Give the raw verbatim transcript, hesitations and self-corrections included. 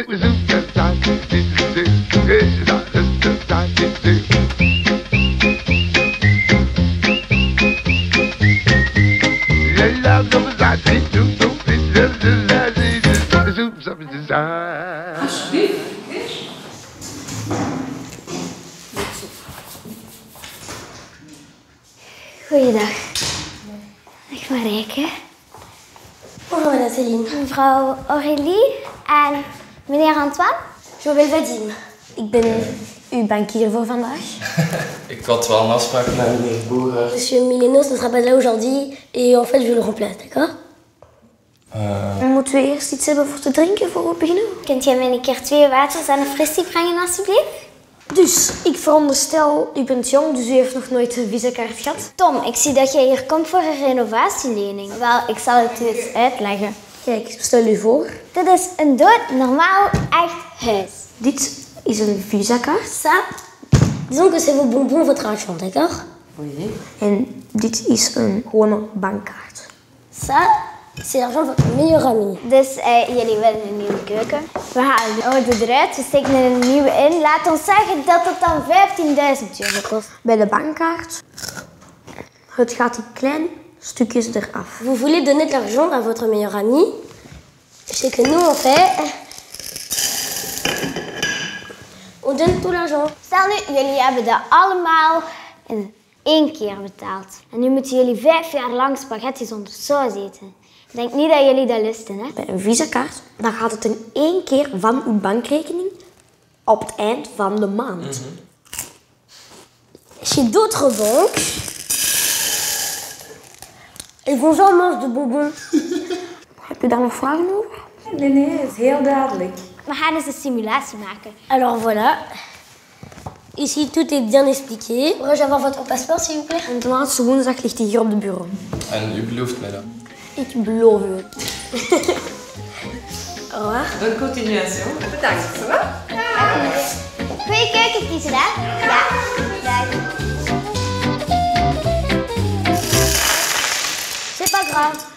Alsjeblieft. Goeiedag. Ik ben Rijke. Bonjour madame Céline. Mevrouw Aurélie en meneer Antoine. Je m'appelle Vadim. Ik ben uw bankier voor vandaag. Ik had wel een afspraak met meneer Boer. Monsieur Milenos ne sera pas là aujourd'hui et en fait je le remplace, d'accord? Uh... Moeten we eerst iets hebben voor te drinken voor we beginnen? Kunt jij mij een keer twee waters en een fristie brengen alsjeblieft? Dus, ik veronderstel, u bent jong, dus u heeft nog nooit een visakaart gehad. Tom, ik zie dat jij hier komt voor een renovatielening. Wel, ik zal het u eens uitleggen. Kijk, stel u voor. Dit is een doodnormaal echt huis. Dit is een visakaart. Ça, disons que c'est vos bonbons, votre argent, d'accord? Oui. En dit is een gewone bankkaart. ça. C'est l'argent de votre meilleur ami. Dus uh, jullie willen een nieuwe keuken. We halen de oude eruit, we steken er een nieuwe in. Laat ons zeggen dat het dan vijftienduizend euro kost. Bij de bankkaart, het gaat in kleine stukjes eraf. Vous voulez donner de l'argent à votre meilleur ami? C'est que nous on fait... On donne tout l'argent. Stel nu, jullie hebben dat allemaal in één keer betaald. En nu moeten jullie vijf jaar lang spaghetti zonder saus eten. Ik denk niet dat jullie dat lusten, hè? Bij een visakaart, dan gaat het in één keer van uw bankrekening op het eind van de maand. Mm-hmm. Chez d'autres banques, ils vont zo mange de bonbons. Heb je daar nog vragen over? Nee, nee, het is heel duidelijk. We gaan eens een simulatie maken. Alors voilà. Ici, tout est bien expliqué. Pourrais-je avoir votre passeport, s'il vous plaît? En de laatste woensdag ligt hij hier op de bureau. En u belooft mij dat? Ik beloof u het. Au revoir. Bonne continuation. Bedankt, ça va? Goeie keuken kiezen, hè? Ja. Dag. C'est pas grave.